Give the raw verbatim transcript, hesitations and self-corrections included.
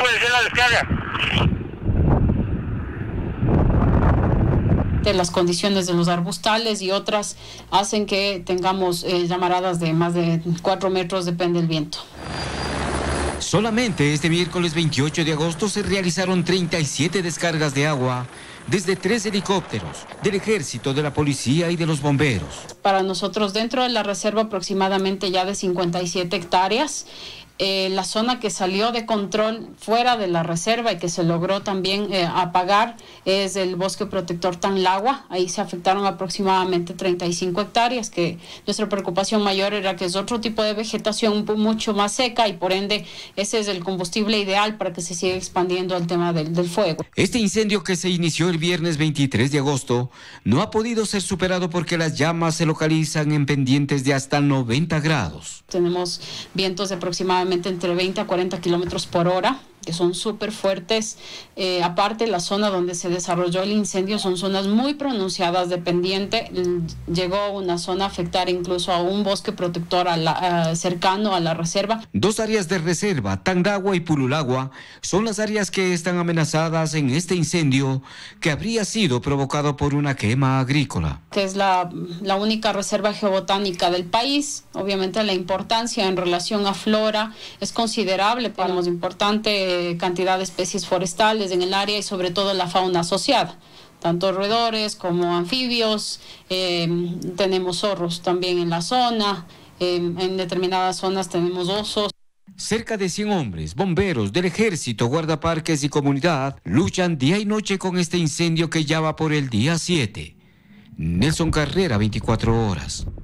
puede ser la descarga. De las condiciones de los arbustales y otras hacen que tengamos eh, llamaradas de más de cuatro metros, depende del viento. Solamente este miércoles veintiocho de agosto se realizaron treinta y siete descargas de agua desde tres helicópteros del Ejército, de la Policía y de los bomberos. Para nosotros, dentro de la reserva, aproximadamente ya de cincuenta y siete hectáreas. Eh, la zona que salió de control fuera de la reserva y que se logró también eh, apagar es el bosque protector Tanlagua. Ahí se afectaron aproximadamente treinta y cinco hectáreas, que nuestra preocupación mayor era que es otro tipo de vegetación mucho más seca y por ende ese es el combustible ideal para que se siga expandiendo el tema del, del fuego. Este incendio, que se inició el viernes veintitrés de agosto, no ha podido ser superado porque las llamas se localizan en pendientes de hasta noventa grados. Tenemos vientos de aproximadamente entre veinte a cuarenta kilómetros por hora, que son súper fuertes. Eh, aparte, la zona donde se desarrolló el incendio son zonas muy pronunciadas de pendiente. Llegó una zona a afectar incluso a un bosque protector a la, uh, cercano a la reserva. Dos áreas de reserva, Tandagua y Pululagua, son las áreas que están amenazadas en este incendio que habría sido provocado por una quema agrícola. Que es la, la única reserva geobotánica del país. Obviamente la importancia en relación a flora es considerable. Tenemos importante cantidad de especies forestales en el área y sobre todo la fauna asociada, tanto roedores como anfibios. Eh, tenemos zorros también en la zona, eh, en determinadas zonas tenemos osos. Cerca de cien hombres, bomberos del Ejército, guardaparques y comunidad luchan día y noche con este incendio que ya va por el día siete. Nelson Carrera, veinticuatro horas.